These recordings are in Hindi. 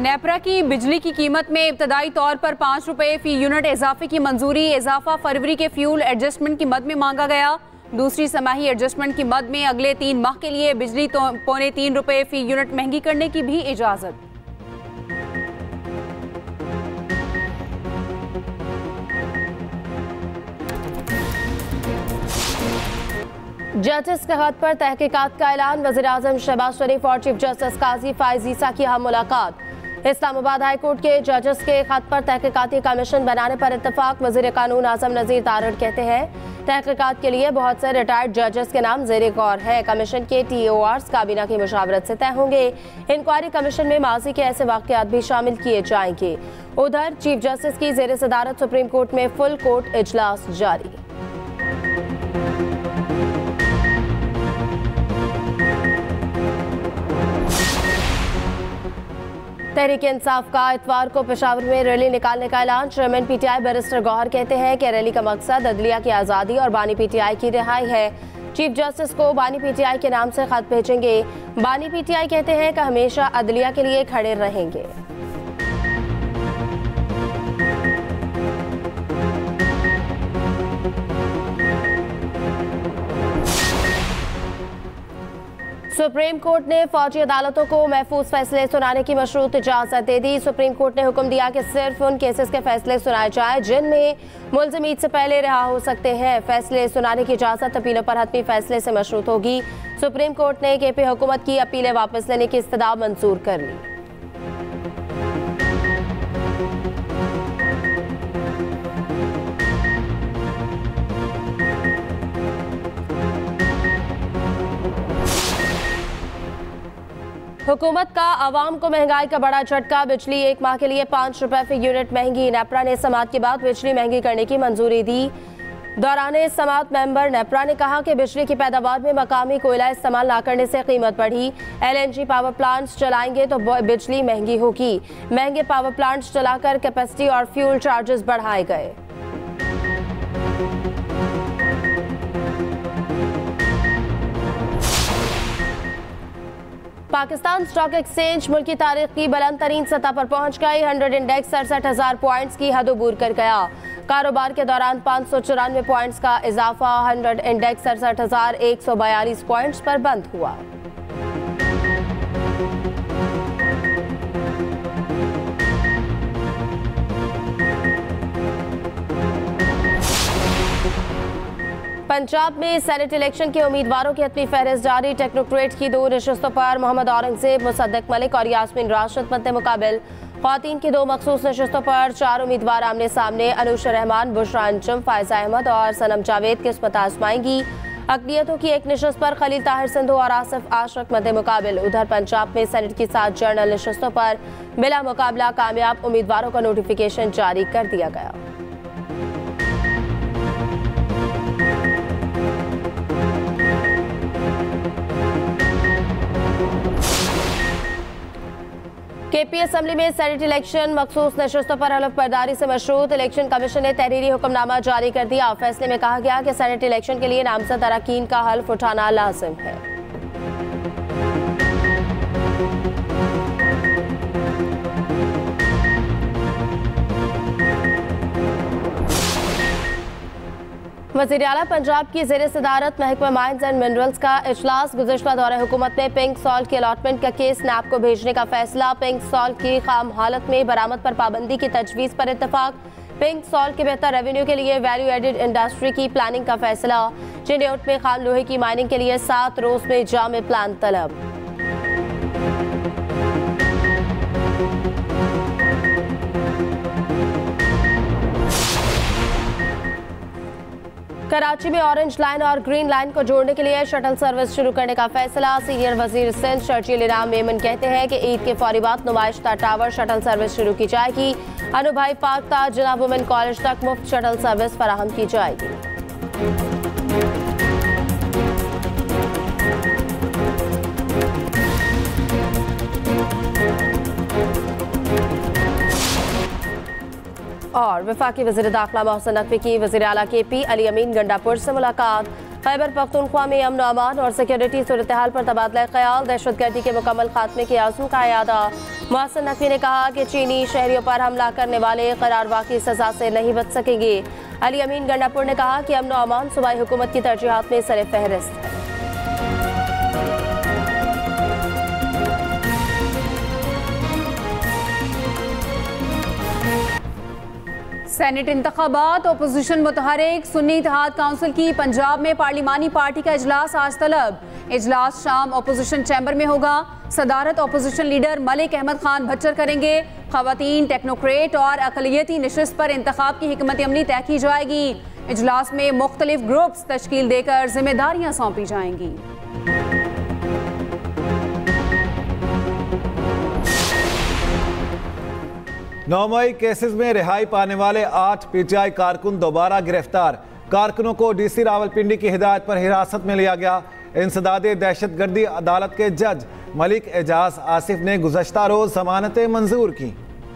नेपरा की बिजली की कीमत में इब्तदाई तौर पर 5 रुपये फी यूनिट इजाफे की मंजूरी। इजाफा फरवरी के फ्यूल एडजस्टमेंट की मद में मांगा गया। दूसरी समाही एडजस्टमेंट की मद में अगले 3 माह के लिए बिजली तो 3.25 रुपये फी यूनिट महंगी करने की भी इजाजत। जजेस के खत पर तहकीकात का ऐलान। वज़ीर-ए-आज़म शहबाज शरीफ और चीफ जस्टिस काजी फाइज ईसा की हम मुलाकात। इस्लामाबाद हाई कोर्ट के जजेस के खत पर तहकीकाती कमीशन बनाने पर इत्तफाक। वज़ीर कानून आज़म नज़ीर तारड़ कहते हैं तहकीकात के लिए बहुत से रिटायर्ड जजेस के नाम ज़ेरे गौर है। कमीशन के TORs काबीना की मुशावरत से तय होंगे। इंक्वायरी कमीशन में माजी के ऐसे वाक़यात भी शामिल किए जाएंगे। उधर चीफ जस्टिस की ज़ेरे सदारत सुप्रीम कोर्ट में फुल कोर्ट इजलास जारी। तहरीक इंसाफ का इतवार को पेशावर में रैली निकालने का ऐलान। चेयरमैन PTI बैरिस्टर गौहर कहते हैं कि रैली का मकसद अदलिया की आज़ादी और बानी PTI की रिहाई है। चीफ जस्टिस को बानी PTI के नाम से खत भेजेंगे। बानी PTI कहते हैं कि हमेशा अदलिया के लिए खड़े रहेंगे। सुप्रीम कोर्ट ने फौजी अदालतों को महफूज फैसले सुनाने की मशरूत इजाजत दे दी। सुप्रीम कोर्ट ने हुक्म दिया कि सिर्फ उन केसेस के फैसले सुनाए जाएं जिनमें मुल्ज़िम ईद से पहले रिहा हो सकते हैं। फैसले सुनाने की इजाजत अपीलों पर हतमी फैसले से मशरूत होगी। सुप्रीम कोर्ट ने KP हुकूमत की अपीलें वापस लेने की इस्तदा मंजूर कर ली। हुकूमत का आवाम को महंगाई का बड़ा झटका। बिजली 1 माह के लिए 5 रुपये फी यूनिट महंगी। नेपरा ने समाअत के बाद बिजली महंगी करने की मंजूरी दी। दौरान समाअत मेंबर नेपरा ने कहा कि बिजली की पैदावार में मकामी कोयला इस्तेमाल न करने से कीमत बढ़ी। LNG पावर प्लांट्स चलाएंगे तो बिजली महंगी होगी। महंगे पावर प्लांट्स चलाकर कैपेसिटी और फ्यूल चार्जेस बढ़ाए गए। पाकिस्तान स्टॉक एक्सचेंज मुल्क की तारीख की बुलंद तरीन सतह पर पहुंच गई। 100 इंडेक्स 67,000 पॉइंट्स की हद अबूर कर गया। कारोबार के दौरान 594 पॉइंट्स का इजाफा। 100 इंडेक्स 67,142 पॉइंट्स पर बंद हुआ। पंजाब में सेनेट इलेक्शन के उम्मीदवारों की हतमी फहरिस्त जारी। टेक्नोक्रेट की 2 नशस्तों पर मोहम्मद औरंगजेब, मुसद्दक मलिक और यास्मीन राशिद मद्दे मुकाबिल। ख्वातीन की 2 मखसूस नशस्तों पर 4 उम्मीदवार आमने सामने। अनुशा रहमान, बुशरा अंजुम, फायजा अहमद और सनम जावेद किस्मत आजमाएंगी। अक़लियतों की 1 नशस्त पर खलील ताहिर सिंधु और आसिफ आशरक मद्दे मुकाबिल। उधर पंजाब में सेनेट की 7 जनरल नशस्तों पर बिला मुकाबला कामयाब उम्मीदवारों का नोटिफिकेशन जारी कर दिया गया। KP असम्बली में सेनेट इलेक्शन मखसूस नशस्तों पर हलफ बर्दारी से मशरूत। इलेक्शन कमीशन ने तहरीरी हुक्मनामा जारी कर दिया। फैसले में कहा गया कि सेनेट इलेक्शन के लिए नामजद अरकान का हल्फ उठाना लाजिम है। वज़ीर आला पंजाब की ज़ेर सदारत महकमा माइंस एंड मिनरल्स का इजलास। गुज़िश्ता दौरे हुकूमत में पिंक सॉल्ट की अलॉटमेंट का केस NAB को भेजने का फैसला। पिंक सॉल्ट की खाम हालत में बरामद पर पाबंदी की तजवीज़ पर इत्तफाक। पिंक सॉल्ट के बेहतर रेवेन्यू के लिए वैल्यू एडेड इंडस्ट्री की प्लानिंग का फैसला। चिन्योट में खाम लोहे की माइनिंग के लिए 7 रोज में जामे प्लान तलब। कराची में ऑरेंज लाइन और ग्रीन लाइन को जोड़ने के लिए शटल सर्विस शुरू करने का फैसला। सीनियर वजीर सिंध शर्जील इनाम मेमन कहते हैं कि ईद के फौरी बाद नुमाइश्ता टावर शटल सर्विस शुरू की जाएगी। अनुभई पार्क ताज जिला वुमेन कॉलेज तक मुफ्त शटल सर्विस फराहम की जाएगी। और वफाकी वज़ीर दाखिला मोहसिन नकवी की वज़ीर आला KP अली अमीन गंडापुर से मुलाकात। खैबर पख्तूनख्वा में अमन अमान और सिक्योरिटी सूरत हाल पर तबादला ख्याल। दहशतगर्दी के मुकम्मल खात्मे के आज़म का इरादा। मोहसिन नकवी ने कहा कि चीनी शहरियों पर हमला करने वाले करारवा की सजा से नहीं बच सकेंगे। अली अमीन गंडापुर ने कहा कि अमन और अमान सूबाई हुकूमत की तरजीहात में सर फहरिस्त है। सेनेट इंतखाबात, अपोजिशन मुतहरिक, सुन्नी इत्तेहाद काउंसिल की पंजाब में पार्लिमानी पार्टी का इजलास आज तलब। इजलास शाम अपोजिशन चैम्बर में होगा। सदारत अपोजिशन लीडर मलिक अहमद खान भच्चर करेंगे। खवातीन, टेक्नोक्रेट और अकलियती नशिस्त पर इंतखाब की हिकमत अमली तय की जाएगी। इजलास में मुख्तलिफ ग्रुप्स तश्कील देकर जिम्मेदारियां सौंपी जाएंगी। 9 मई केसेस में रिहाई पाने वाले 8 पीटीआई कारकुन दोबारा गिरफ्तार। कारकुनों को डीसी रावलपिंडी की हिदायत पर हिरासत में लिया गया। इंसदादे दहशतगर्दी अदालत के जज मलिक एजाज आसिफ ने गुज़श्ता रोज जमानतें मंजूर की।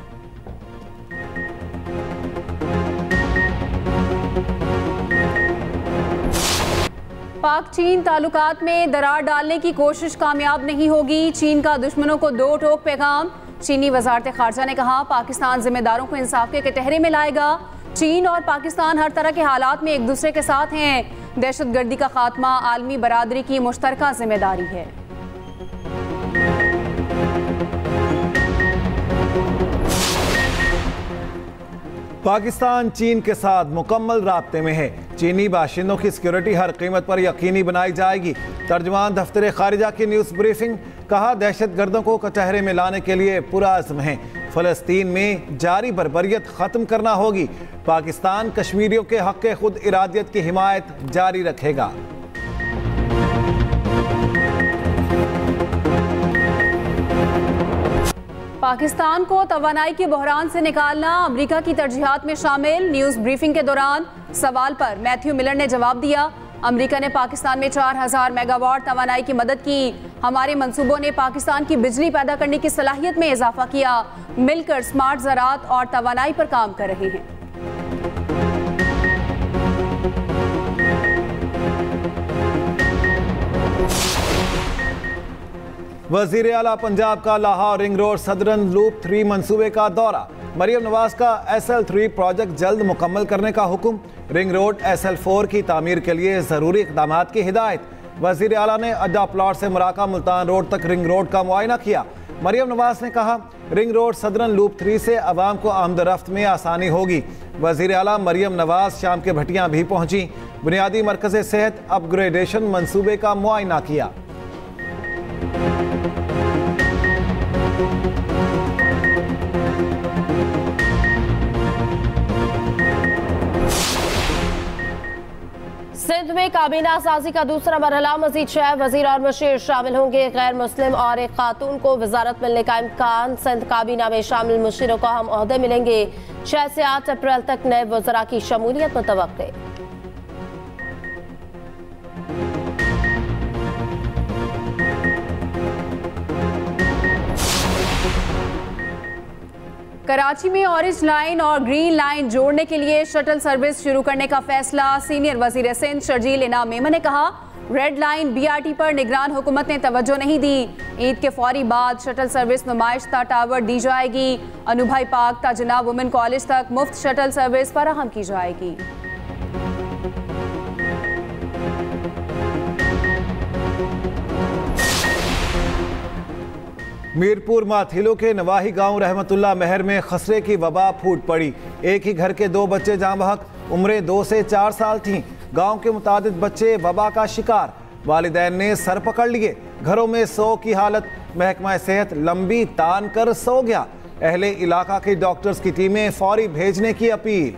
पाक चीन ताल्लुकात में दरार डालने की कोशिश कामयाब नहीं होगी। चीन का दुश्मनों को दो टोक पैगाम। चीनी वजारत खारजा ने कहा पाकिस्तान जिम्मेदारों को इंसाफ के कटहरे में लाएगा। चीन और पाकिस्तान हर तरह के हालात में एक दूसरे के साथ हैं। दहशतगर्दी का खात्मा आलमी बरादरी की मुश्तरका जिम्मेदारी है। पाकिस्तान चीन के साथ मुकम्मल राब्ते में है। चीनी बाशिंदों की सिक्योरिटी हर कीमत पर यकीनी बनाई जाएगी। तर्जुमान दफ्तर खारिजा की न्यूज़ ब्रीफिंग, कहा दहशतगर्दों को कचहरे में लाने के लिए पुरअज़्म है। फ़लस्तीन में जारी बर्बरियत ख़त्म करना होगी। पाकिस्तान कश्मीरियों के हक़ खुद इरादियत की हिमायत जारी रखेगा। पाकिस्तान को तवानाई के बहरान से निकालना अमेरिका की तरजीहात में शामिल। न्यूज़ ब्रीफिंग के दौरान सवाल पर मैथ्यू मिलर ने जवाब दिया। अमेरिका ने पाकिस्तान में 4000 मेगावाट तवानाई की मदद की। हमारे मंसूबों ने पाकिस्तान की बिजली पैदा करने की सलाहियत में इजाफा किया। मिलकर स्मार्ट ज़राअत और तवानाई पर काम कर रहे हैं। वज़ीर आला पंजाब का Lahore ring road southern loop 3 मंसूबे का दौरा। मरियम नवाज का SL3 प्रोजेक्ट जल्द मुकम्मल करने का हुक्म। रिंग रोड SL4 की तामीर के लिए ज़रूरी इक़दामात की हिदायत। वज़ीर आला ने अड्डा प्लाट से मराका मुल्तान रोड तक रिंग रोड का मुआयना किया। मरियम नवाज ने कहा रिंग रोड सदरन लूप 3 से आवाम को आमदरफ्त में आसानी होगी। वज़ीर आला मरियम नवाज शाम के भटियां भी पहुंची। बुनियादी मरकज़ सेहत अपग्रेडेशन मंसूबे का मुआयना किया। सिंध में काबीना साजी का दूसरा मरहला। मजीद 6 वजीर और मुशीर शामिल होंगे। गैर मुस्लिम और एक खातून को वजारत मिलने का इम्कान। सिंध काबीना में शामिल मुशीरों को हम ओहदे मिलेंगे। 6 से 8 अप्रैल तक नए वज़रा की शमूलियत मुतवक्के। कराची में ऑरेंज लाइन और ग्रीन लाइन जोड़ने के लिए शटल सर्विस शुरू करने का फैसला। सीनियर वजीर सिंध शर्जील इनाम मेमन ने कहा रेड लाइन BRT पर निगरान हुकूमत ने तवज्जो नहीं दी। ईद के फौरी बाद शटल सर्विस नुमाइशता टावर दी जाएगी। अनुभई पार्क ता जनाब वुमेन कॉलेज तक मुफ्त शटल सर्विस फराहम की जाएगी। मीरपुर माथिलो के नवाही गांव रहमतुल्लाह महर में खसरे की वबा फूट पड़ी। एक ही घर के 2 बच्चे जाँ बहक, उम्रें 2 से 4 साल थीं। गांव के मुतादिद बच्चे वबा का शिकार। वालिदैन ने सर पकड़ लिए। घरों में सो की हालत। महकमा सेहत लंबी तान कर सो गया। अहले इलाका की डॉक्टर्स की टीमें फौरी भेजने की अपील।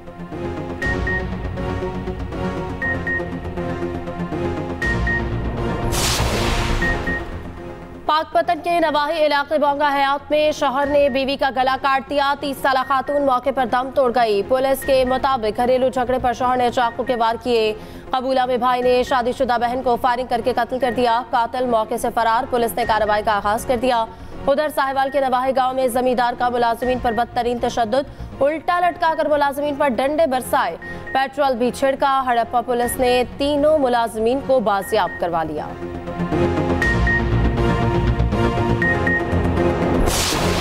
पाकपतन के नवाही इलाके बोंगा हयात में शौहर ने बीवी का गला काट दिया। 30 साल खातून मौके पर दम तोड़ गई। पुलिस के मुताबिक घरेलू झगड़े पर शौहर ने चाकू के वार किए। कबूला में भाई ने शादीशुदा बहन को फायरिंग करके कत्ल कर दिया। कातिल मौके से फरार। पुलिस ने कार्रवाई का आगाज कर दिया। उधर साहिवाल के नवाही गांव में जमींदार का मुलाजिमीन पर बदतरीन तशद्दुद। उल्टा लटका कर मुलाजिमीन पर डंडे बरसाए। पेट्रोल भी छिड़का। हड़प्पा पुलिस ने तीनों मुलाजिमीन को बाजियाब करवा लिया।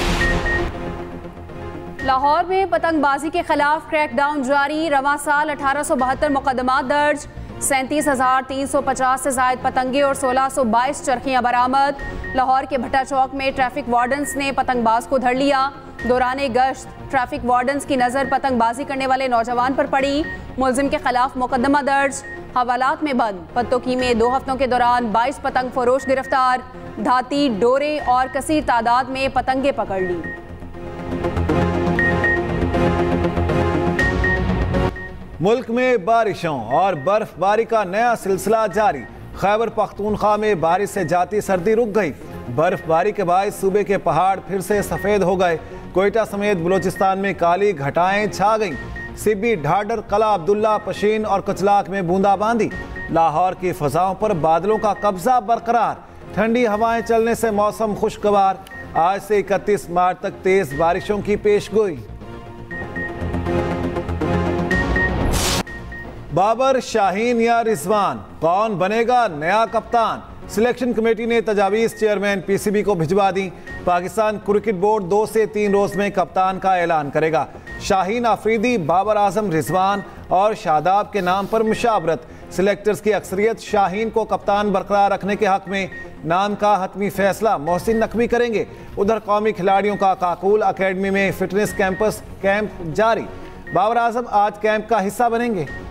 लाहौर में पतंगबाजी के खिलाफ क्रैकडाउन जारी। रवां साल 1872 मुकदमात दर्ज, 37,350 से जायद पतंगे और 1622 चरखियां बरामद। लाहौर के भट्टा चौक में ट्रैफिक वार्डन्स ने पतंगबाज को धर लिया। दौरान गश्त ट्रैफिक वार्डन्स की नज़र पतंगबाजी करने वाले नौजवान पर पड़ी। मुलजिम के खिलाफ मुकदमा दर्ज। हवालात में बंद। पत्तोकी में 2 हफ्तों के दौरान 22 पतंग फरोश गिरफ्तार। धाती, डोरे और कसीर तादाद में पतंगे पकड़ ली। मुल्क में बारिशों और बर्फबारी का नया सिलसिला जारी। खैबर पख्तूनख्वा में बारिश से जाती सर्दी रुक गई। बर्फबारी के बाद सूबे के पहाड़ फिर से सफ़ेद हो गए। कोयटा समेत बलूचिस्तान में काली घटाएं छा गईं। सिब्बी, ढाडर, कला अब्दुल्ला, पशीन और कचलाक में बूंदाबांदी। लाहौर की फ़ज़ाओं पर बादलों का कब्जा बरकरार। ठंडी हवाएं चलने से मौसम खुशगवार। आज से 31 मार्च तक तेज़ बारिशों की पेशगोई। बाबर, शाहीन या रिजवान, कौन बनेगा नया कप्तान? सिलेक्शन कमेटी ने तजावीज़ चेयरमैन पीसीबी को भिजवा दी। पाकिस्तान क्रिकेट बोर्ड 2 से 3 रोज में कप्तान का ऐलान करेगा। शाहीन आफरीदी, बाबर आजम, रिजवान और शादाब के नाम पर मुशावरत। सिलेक्टर्स की अक्सरियत शाहीन को कप्तान बरकरार रखने के हक में। नाम का हतमी फैसला मोहसिन नकवी करेंगे। उधर कौमी खिलाड़ियों का काकूल अकेडमी में फिटनेस कैंप जारी। बाबर आजम आज कैंप का हिस्सा बनेंगे।